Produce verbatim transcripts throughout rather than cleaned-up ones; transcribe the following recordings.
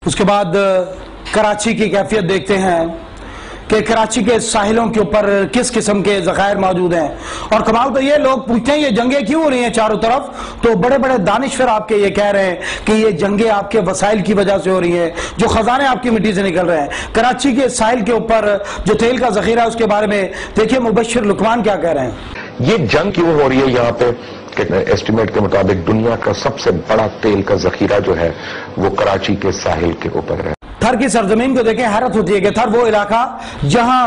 اس کے بعد کراچی کی کیفیت دیکھتے ہیں کہ کراچی کے ساحلوں کے اوپر کس قسم کے ذخائر موجود ہیں، اور کمال تو یہ لوگ پوچھتے ہیں یہ جنگیں کیوں ہو رہی ہیں چاروں طرف، تو بڑے بڑے دانشور آپ کے یہ کہہ رہے ہیں کہ یہ جنگیں آپ کے وسائل کی وجہ سے ہو رہی ہیں، جو خزانے آپ کی مٹی سے نکل رہے ہیں۔ کراچی کے ساحل کے اوپر جو تیل کا ذخیرہ ہے اس کے بارے میں دیکھیے مبشر لقمان کیا کہہ رہے ہیں۔ یہ جنگ کیوں ہو رہی ہے یہاں پہ کہ ایسٹیمیٹ کے مطابق دنیا کا سب سے بڑا تیل کا ذخیرہ جو ہے وہ کراچی کے ساحل کے اوپر ہے۔ تھر کی سرزمین کو دیکھیں، حیرت ہوتی ہے کہ تھر وہ علاقہ جہاں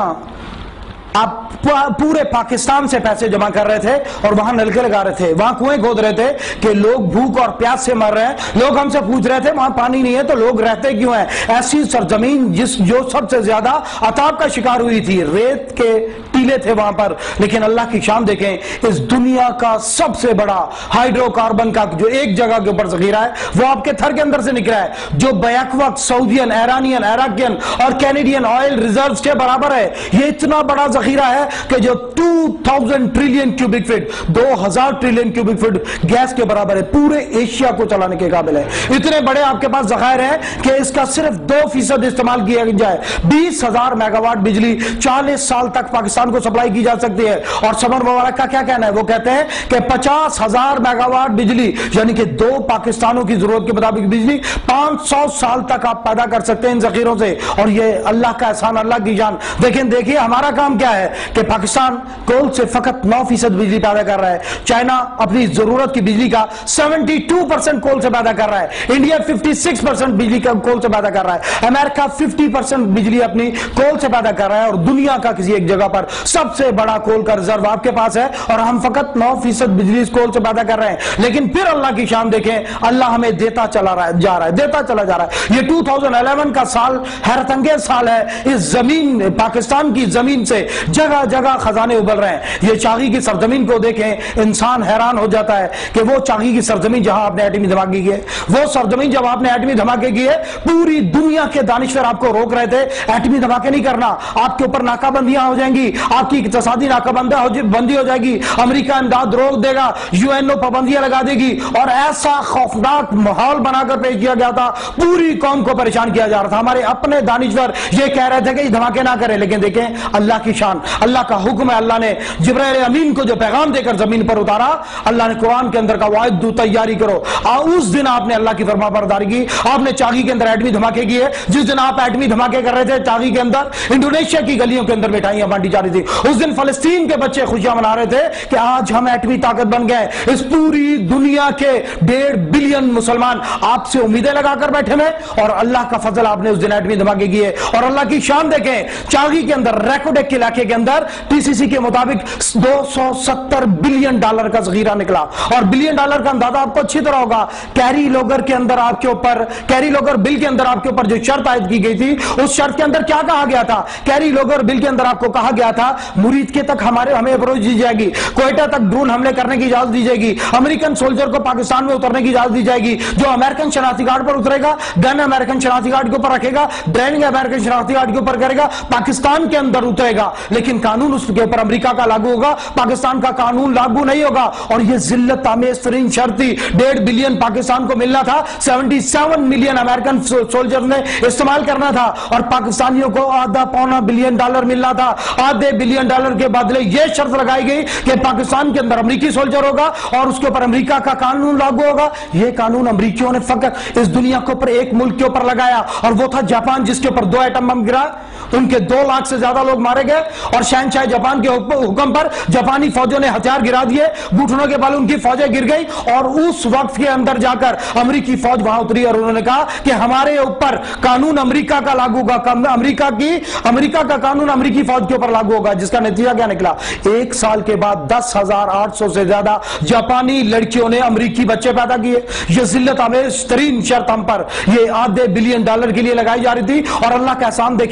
آپ پورے پاکستان سے پیسے جمع کر رہے تھے اور وہاں نلکے لگا رہے تھے، وہاں کنویں کھود رہے تھے کہ لوگ بھوک اور پیاس سے مر رہے ہیں، لوگ ہم سے پوچھ رہے تھے وہاں پانی نہیں ہے تو لوگ رہتے کیوں ہیں۔ ایسی سرزمین جس جو سب سے زیادہ عذاب کا شکار ہوئی تھی، ریت کے ٹیلے تھے وہاں پر، لیکن اللہ کی شان دیکھیں، اس دنیا کا سب سے بڑا ہائیڈرو کاربن کا جو ایک جگہ کے اوپر ذخیرہ ہے وہ آپ کے تھر کے اندر سے نکلا ہے، جو بیک وقت سعودین، ایرانین، عراقین اور کینیڈین آئل ریزروز کے برابر ہے۔ یہ اتنا بڑا ذخیرہ ہے کہ جو دو ہزار ٹریلین کیوبک فٹ دو ہزار ٹریلین کیوبک فٹ گیس کے برابر ہے، پورے ایشیا کو چلانے کے قابل ہے۔ اتنے بڑے آپ کے پاس ذخائر ہیں کہ اس کا صرف دو فیصد استعمال کیا جائے بیس ہزار میگا واٹ بجلی چالیس سال تک پاکستان کو سپلائی کی جا سکتی ہے۔ اور سمر مبارک کا کیا کہنا ہے، وہ کہتے ہیں کہ پچاس ہزار میگا واٹ بجلی یعنی کہ دو پاکستانوں کی ضرورت کے مطابق بجلی پانچ سو سال تک آپ پیدا کر سکتے ہیں ان ذخیروں سے، اور یہ اللہ کا احسان، اللہ کی جان۔ دیکھیں دیکھیے ہمارا کام کیا ہے کہ پاکستان کول سے فقط نو فیصد بجلی پیدا کر رہا ہے، چائنا اپنی ضرورت کی بجلی کا سیونٹی ٹو پرسنٹ کول سے پیدا کر رہا ہے، انڈیا ففٹی سکس پرسنٹ بجلی کا کول سے پیدا کر رہا ہے، امریکہ ففٹی پرسنٹ بجلی اپنی کول سے پیدا کر رہا ہے، اور دنیا کا کسی ایک جگہ پر سب سے بڑا کول کا ریزرو آپ کے پاس ہے اور ہم فقط نو فیصد بجلی اس کول سے پیدا کر رہے ہیں۔ لیکن پھر اللہ کی شان دیکھیں، اللہ ہمیں دیتا چلا رہا ہے جا رہا ہے دیتا چلا جا رہا ہے۔ یہ دو ہزار الیون کا سال حیرت انگیز سال ہے، اس زمین پاکستان کی زمین سے جگہ جگہ خزانے ابل رہے ہیں۔ یہ چاغی کی سرزمین کو دیکھیں، انسان حیران ہو جاتا ہے کہ وہ چاغی کی سرزمین جہاں آپ نے ایٹمی دھماکے کیے، وہ سرزمین جب آپ نے ایٹمی دھماکے کیے، پوری دنیا کے دانشور آپ کو روک رہے تھے ایٹمی دھماکے نہیں کرنا، آپ کے اوپر ناکہ بندیاں ہو جائیں گی، آپ کی اقتصادی ناکہ بندی ہو جائے گی، امریکہ امداد روک دے گا، یو این او پابندیاں لگا دے گی، اور ایسا خوفناک ماحول بنا کر پیش کیا گیا تھا، پوری قوم کو پریشان کیا جا رہا تھا۔ ہمارے اپنے دانشور یہ کہہ رہے تھے کہ یہ دھماکے نہ کریں، لیکن دیکھیں اللہ کی شان، اللہ کا حکم ہے، اللہ نے جبرائیل امین کو جو پیغام دے کر زمین پر اتارا، اللہ نے قرآن کے اندر کا واحد دو تیاری کرو، اس دن آپ نے اللہ کی فرما برداری کی، آپ نے چاغی کے اندر ایٹمی دھماکے کیے، جس دن آپ ایٹمی دھماکے کر رہے تھے چاغی کے اندر انڈونیشیا کی گلیوں کے اندر مٹھائیاں بانٹی جا رہی تھی، اس دن فلسطین کے بچے خوشیاں منا رہے تھے کہ آج ہم ایٹمی طاقت بن گئے۔ اس پوری دنیا کے ڈیڑھ بلین مسلمان آپ سے امیدیں لگا کر بیٹھے ہوئے، اور اللہ کا فضل آپ نے اس دن ایٹمی دھماکے کیے، اور اللہ کی شان دیکھیں چاغی کے اندر ریکوڈیک کے علاقے کے اندر ٹی سی سی کے مطابق دو سو ستر بلین ڈالر کا ذخیرہ نکلا، اور بلین ڈالر کا اندازہ آپ کو اچھی طرح ہوگا۔ کیری لوگر کے اندر آپ کے اوپر کیری لوگر بل کے اندر آپ کے اوپر جو شرط عائد کی گئی تھی، اس شرط کے اندر کیا کہا گیا تھا؟ کیری لوگر بل کے اندر آپ کو کہا گیا تھا مرید کے تک ہمارے ہمیں اپروچ دی جائے گی، کوئٹہ تک ڈرون حملے کرنے کی اجازت دی جائے گی، امریکن سولجر کو پاکستان میں اترنے کی اجازت دی جائے گی، جو امریکن شناختی کارڈ پر اترے گا گن امریکن شناختی کارڈ کے اوپر رکھے گا، ڈرائیونگ امریکن شناختی کارڈ کے اوپر کرے گا، پاکستان کے اندر اترے گا، لیکن قانون اس کے اوپر امریکہ کا لاگو ہوگا، پاکستان کا قانون لاگو نہیں ہوگا۔ اور یہ ذلت آمیز ترین شرط تھی، ڈیڑھ بلین پاکستان کو ملنا تھا، seventy seven million American soldier نے استعمال کرنا تھا، اور پاکستانیوں کو آدھا پونا بلین ڈالر ملنا تھا۔ آدھے بلین ڈالر کے بدلے یہ شرط لگائی گئی کہ پاکستان کے اندر امریکی سولجر ہوگا اور اس کے اوپر امریکہ کا قانون لاگو ہوگا۔ یہ قانون امریکیوں نے فقط اس دنیا کے اوپر ایک ملک کے اوپر لگایا، اور وہ تھا جاپان، جس کے اوپر دو ایٹم بم گرا، ان کے دو لاکھ سے زیادہ لوگ مارے گئے، اور شہنشاہ جاپان کے حکم پر جاپانی فوجوں نے ہتھیار گرا دیے، گھٹنوں کے بل ان کی فوجیں گر گئی، اور اس وقت کے اندر جا کر امریکی فوج وہاں اتری اور انہوں نے کہا کہ ہمارے اوپر قانون امریکہ کا لاگو ہوگا، امریکہ کی امریکہ کا قانون امریکی فوج کے اوپر لاگو ہوگا، جس کا نتیجہ کیا نکلا؟ ایک سال کے بعد دس ہزار آٹھ سو سے زیادہ جاپانی لڑکیوں نے امریکی بچے پیدا کیے۔ یہ ذلت آمیز ترین شرط ہم پر یہ آدھے بلین ڈالر کے لیے لگائی جا رہی تھی، اور اللہ کا احسان دیکھیں کہ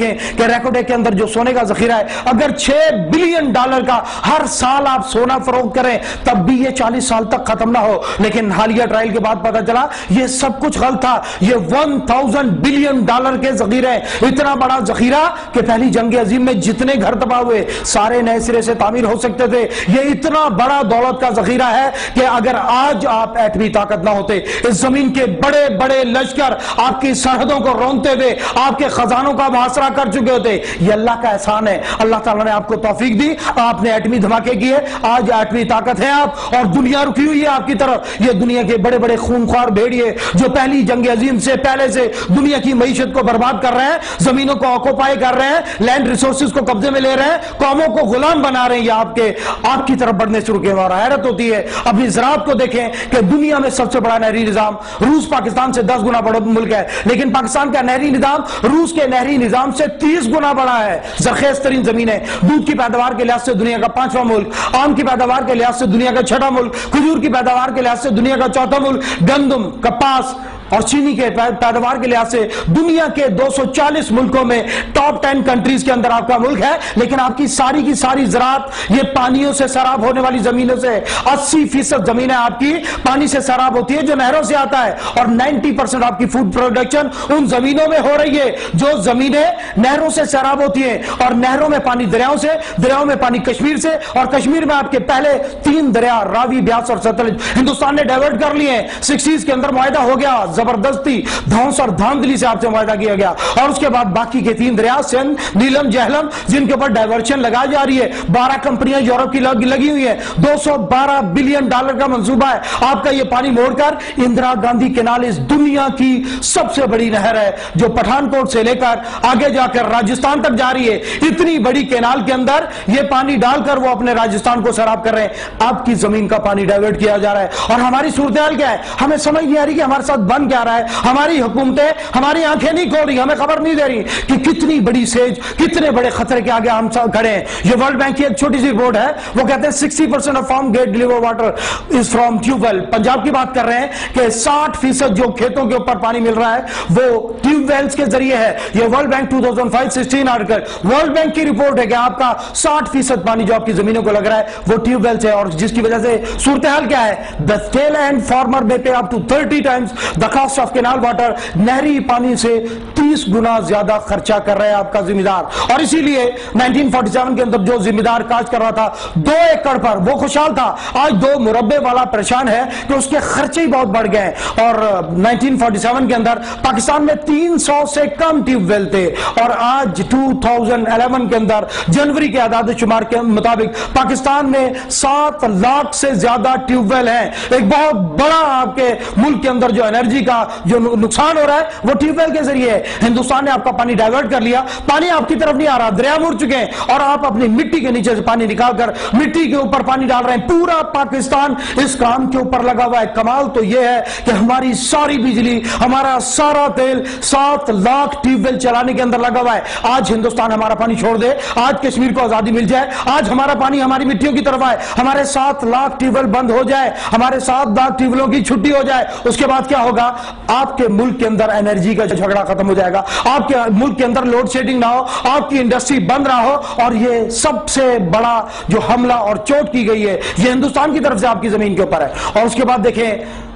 کہ ریکوڈے کے اندر جو سونے کا ذخیرہ ہے اگر چھ بلین ڈالر کا ہر سال آپ سونا فروخت کریں تب بھی یہ چالیس سال تک ختم نہ ہو. لیکن حالیہ ٹرائل کے بعد پتا چلا یہ سب کچھ غلط تھا. یہ ون تھاؤزنڈ بلین ڈالر کے ذخیرے, اتنا بڑا ذخیرہ کہ پہلی جنگ عظیم میں جتنے گھر تباہ ہوئے سارے نئے سرے سے تعمیر ہو سکتے تھے. یہ اتنا بڑا دولت کا ذخیرہ ہے کہ اگر آج آپ ایٹمی طاقت نہ ہوتے, اس زمین کے بڑے بڑے لشکر آپ کی سرحدوں کو رونتے ہوئے آپ کے خزانوں کا محاصرہ کر چکے ہوتے. یہ اللہ کا احسان ہے. اللہ تعالیٰ نے آپ کو توفیق دی, آپ نے ایٹمی دھماکے کیے, آج ایٹمی طاقت ہے آپ, اور دنیا رکی ہوئی ہے آپ کی طرف. یہ دنیا کے بڑے بڑے خونخوار بھیڑیے جو پہلی جنگ عظیم سے پہلے سے دنیا کی معیشت کو برباد کر رہے ہیں, زمینوں کو آکوپائی کر رہے ہیں, لینڈ ریسورسز کو قبضے میں لے رہے ہیں, قوموں کو غلام بنا رہے ہیں, یہ آپ کے آپ کی طرف بڑھنے شروع کیے. اور حیرت ہوتی ہے اپنی زراعت کو دیکھیں کہ دنیا میں سب سے بڑا نہری نظام روس پاکستان سے دس گنا بڑا ملک ہے, لیکن پاکستان کا نہری نظام روس کے نہری نظام سے تیس گنا بڑا ہے. زرخیز ترین زمینیں, دودھ کی پیداوار کے لحاظ سے دنیا کا پانچواں ملک, آم کی پیداوار کے لحاظ سے دنیا کا چھٹا ملک, کھجور کی پیداوار کے لحاظ سے دنیا کا چوتھا ملک, گندم, کپاس اور چینی کے پیداوار کے لحاظ سے دنیا کے دو سو چالیس ملکوں میں ٹاپ ٹین کنٹریز کے اندر آپ کا ملک ہے. لیکن آپ کی ساری کی ساری زراعت یہ پانیوں سے سیراب ہونے والی زمینوں سے, اسی فیصد زمینیں آپ کی پانی سے سیراب ہوتی ہے جو نہروں سے آتا ہے, اور نائنٹی پرسنٹ آپ کی فوڈ پروڈکشن ان زمینوں میں ہو رہی ہے جو زمینیں نہروں سے سیراب ہوتی ہیں. اور نہروں میں پانی دریاؤں سے, دریاؤں میں پانی کشمیر سے, اور کشمیر میں آپ کے پہلے تین دریا راوی, بیاس اور ستلج ہندوستان نے ڈائیورٹ کر لیے ہیں. سکسٹیز کے اندر معاہدہ ہو گیا, زبردستی دھونس اور دھاندلی سے آپ سے معاہدہ کیا گیا, اور اس کے بعد باقی کے تین دریا سندھ, نیلم, جہلم جن کے اوپر ڈائیورشن لگائی جا رہی ہے. بارہ کمپنیاں یورپ کی لگی ہوئی ہیں, دو سو بارہ بلین ڈالر کا منصوبہ ہے آپ کا یہ پانی موڑ کر. اندرا گاندھی کینال اس دنیا کی سب سے بڑی نہر ہے جو پٹھان کوٹ سے لے کر آگے جا کر راجستھان تک جا رہی ہے. اتنی بڑی کینال کے اندر یہ پانی ڈال کر وہ اپنے راجستھان کو سیراب کر رہے ہیں. آپ کی زمین کا پانی ڈائیورٹ کیا جا رہا ہے, اور ہماری صورتحال کیا ہے ہمیں سمجھ نہیں آ رہی کہ ہمارے ساتھ بن کیا رہا ہے. ہماری حکومتیں ہماری آنکھیں نہیں کھول رہی, ہمیں خبر نہیں دے رہی کہ کتنی بڑی سیج, کتنے بڑے خطرے کے آگے ہم کھڑے ہیں. یہ ورلڈ بینک کی ایک چھوٹی سی رپورٹ ہے, وہ کہتے ہیں sixty percent of farm get deliver water is from tube well. Punjab کی بات کر رہے ہیں کہ ساٹھ فیصد جو کھیتوں کے اوپر پانی مل رہا ہے وہ ٹیوب ویلز کے ذریعے ہے. یہ ورلڈ بینک دو ہزار پانچ سولہ آرٹیکل ورلڈ بینک کی رپورٹ ہے کہ آپ کا ساٹھ فیصد پانی جو آپ کی زمینوں کو لگ رہا ہے وہ ٹیوب ویل سے, اور جس کی وجہ سے صورتحال کیا ہے, the tail end farmer may pay up to thirty times the cost of canal water. نہری پانی سے تیس گنا زیادہ خرچہ کر رہے ہیں آپ کا ذمہ دار. اور اسی لیے نائنٹین فورٹی سیون کے اندر جو ذمہ دار کاج کر رہا تھا دو ایکڑ پر وہ خوشحال تھا, آج دو مربع والا پریشان ہے کہ اس کے خرچے ہی بہت بڑھ گئے. اور نائنٹین فورٹی سیون کے اندر پاکستان میں تین سو سے کم ٹیوب ویل تھے, اور آج دو ہزار الیون کے اندر جنوری کے اعداد و شمار کے مطابق پاکستان میں سات لاکھ سے زیادہ ٹیوب ویل ہیں. ایک بہت بڑا آپ کے ملک کے اندر جو انرجی کا جو نقصان ہو رہا ہے وہ ٹیوب ویل کے ذریعے ہے. ہندوستان نے آپ کا پانی ڈائیورٹ کر لیا, پانی آپ کی طرف نہیں آ رہا, دریا مڑ چکے ہیں, اور آپ اپنی مٹی کے نیچے سے پانی نکال کر مٹی کے اوپر پانی ڈال رہے ہیں. پورا پاکستان اس کام کے اوپر لگا ہوا ہے. کمال تو یہ ہے کہ ہماری ساری بجلی, ہمارا سارا تیل سات لاکھ ٹیوب ویل چلانے کے اندر لگا ہوا ہے. آج ہندوستان ہمارا پانی چھوڑ دے, آج کشمیر کو آزادی مل جائے, آج ہمارا پانی ہماری مٹیوں کی طرف آئے, ہمارے سات لاکھ ٹیوب ویل بند ہو جائے, ہمارے سات لاکھ ٹیوب ویلوں کی چھٹی ہو جائے, اس کے بعد کیا ہوگا, آپ کے ملک کے اندر انرجی کا جھگڑا ختم ہو جائے گا, آپ کے ملک کے اندر لوڈ شیڈنگ نہ ہو, آپ کی انڈسٹری بند نہ ہو. اور یہ سب سے بڑا جو حملہ اور چوٹ کی گئی ہے یہ ہندوستان کی طرف سے آپ کی زمین کے اوپر ہے. اور اس کے بعد دیکھیں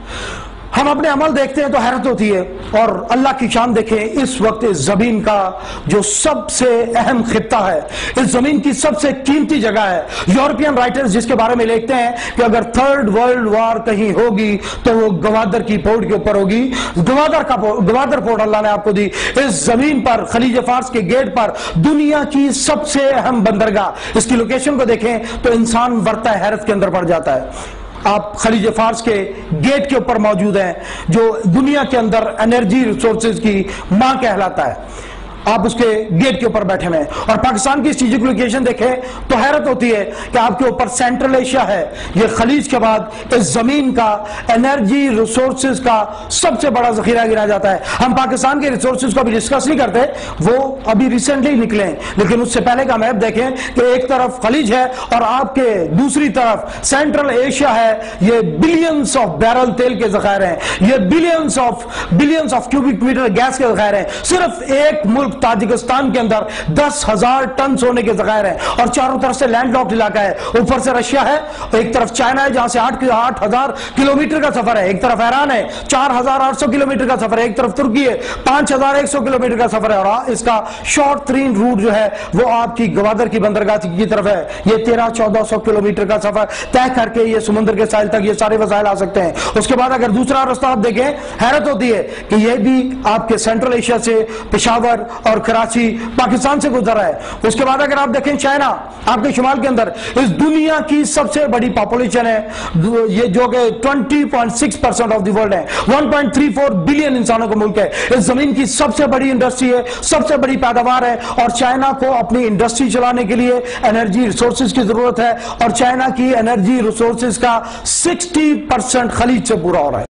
ہم اپنے عمل دیکھتے ہیں تو حیرت ہوتی ہے, اور اللہ کی شان دیکھیں. اس وقت اس زمین کا جو سب سے اہم خطہ ہے, اس زمین کی سب سے قیمتی جگہ ہے, یورپین رائٹرز جس کے بارے میں لکھتے ہیں کہ اگر تھرڈ ورلڈ وار کہیں ہوگی تو وہ گوادر کی پورٹ کے اوپر ہوگی. گوادر کا گوادر پورٹ اللہ نے آپ کو دی, اس زمین پر خلیج فارس کے گیٹ پر دنیا کی سب سے اہم بندرگاہ. اس کی لوکیشن کو دیکھیں تو انسان ورطہ حیرت کے اندر پڑ جاتا ہے. آپ خلیج فارس کے گیٹ کے اوپر موجود ہیں جو دنیا کے اندر انرجی ریسورسز کی ماں کہلاتا ہے. آپ اس کے گیٹ کے اوپر بیٹھے ہوئے ہیں, اور پاکستان کی اسٹریٹجک لوکیشن دیکھیں تو حیرت ہوتی ہے کہ آپ کے اوپر سینٹرل ایشیا ہے. یہ خلیج کے بعد اس زمین کا انرجی ریسورسز کا سب سے بڑا ذخیرہ گنا جاتا ہے. ہم پاکستان کے ریسورسز کو ابھی ڈسکس نہیں کرتے, وہ ابھی ریسنٹلی نکلے ہیں, لیکن اس سے پہلے کا میپ دیکھیں کہ ایک طرف خلیج ہے اور آپ کے دوسری طرف سینٹرل ایشیا ہے. یہ بلینز آف بیرل تیل کے ذخائر ہیں, یہ billions of billions of cubic metre gas کے ذخائر ہیں. صرف ایک ملک मुल्क ताजिकिस्तान के अंदर दस हजार टन सोने के ज़खायर हैं और चारों तरफ से लैंड लॉक्ड इलाका है। ऊपर से रशिया है, एक तरफ चाइना है जहां से आठ आठ हजार किलोमीटर का सफर है, एक तरफ ईरान है चार हजार आठ सौ किलोमीटर का सफर है, एक तरफ तुर्की है पांच हजार एक सौ किलोमीटर का सफर है, और इसका शॉर्ट तरीन रूट जो है वो आपकी गवादर की बंदरगाह की तरफ है। ये तेरह चौदह सौ किलोमीटर का सफर तय करके ये समुद्र के साहिल तक ये सारे वसाइल आ सकते हैं। उसके बाद अगर दूसरा रास्ता आप देखें, हैरत होती है कि ये भी आपके सेंट्रल एशिया से पेशावर और कराची पाकिस्तान से गुजर रहा है। उसके बाद अगर आप देखें चाइना आपके शुमाल के अंदर इस दुनिया की सबसे बड़ी पॉपुलेशन है, ये जो कि बीस पॉइंट छह परसेंट ऑफ द वर्ल्ड है, एक पॉइंट तीन चार बिलियन इंसानों का मुल्क है, इस जमीन की सबसे बड़ी इंडस्ट्री है, सबसे बड़ी पैदावार है, और चाइना को अपनी इंडस्ट्री चलाने के लिए एनर्जी रिसोर्सेज की जरूरत है, और चाइना की एनर्जी रिसोर्सेज का साठ परसेंट खलीज से पूरा हो रहा है।